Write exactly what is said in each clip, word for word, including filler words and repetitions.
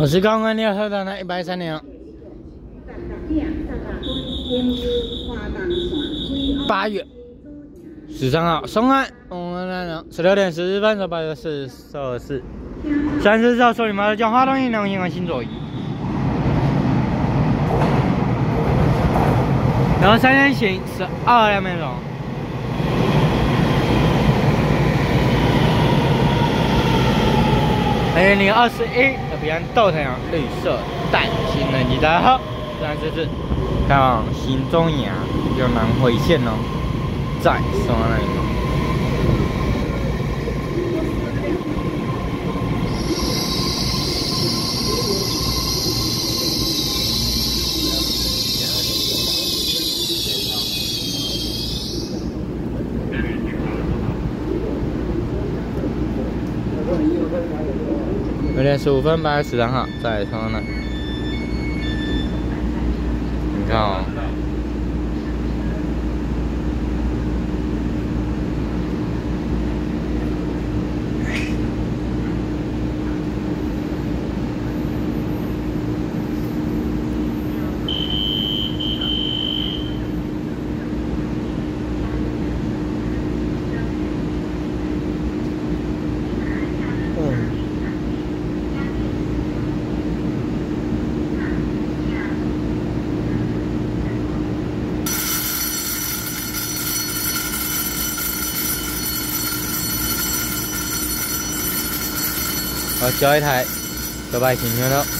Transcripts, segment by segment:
我是刚刚列车的那一百三年。八月十三号，松安，我们来了，十六点十分，八月四十二四，三十四号手里马上将花东银两银行新左移，然后三人行十二两分钟。 二零二十一特别豆太阳绿色带新能机大家好，三十四，开往新中亚就南回线哦，在松安那里。九点十五分，八月十三号，在松安那里。你看哦。 我交一台九百行车了，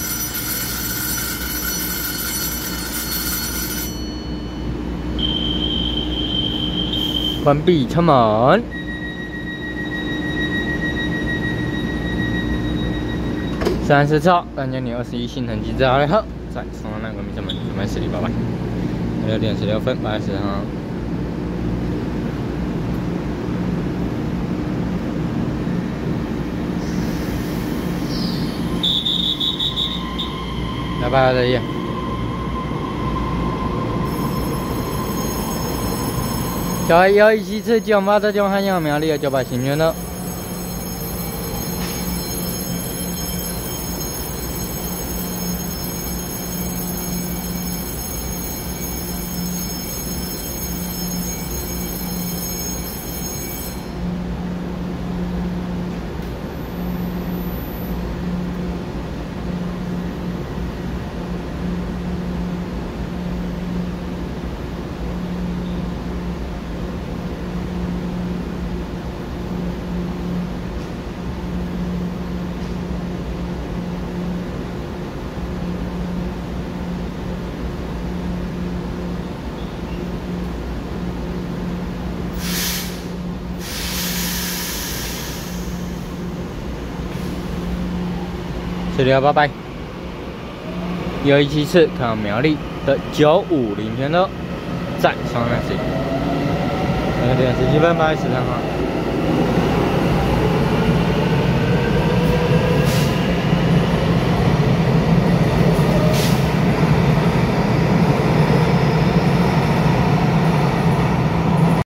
关闭车门。三十号，三千零二十一新城机自二号，在松安那个密车门准备驶离，拜拜。六点十六分，八月十号。 拜拜了，爷。九幺一七次九八这九汉阳苗栗九百行车了。这里要拜拜。有一七次看到苗栗的九五零全车，在上面是。两点十七分，八月十三号。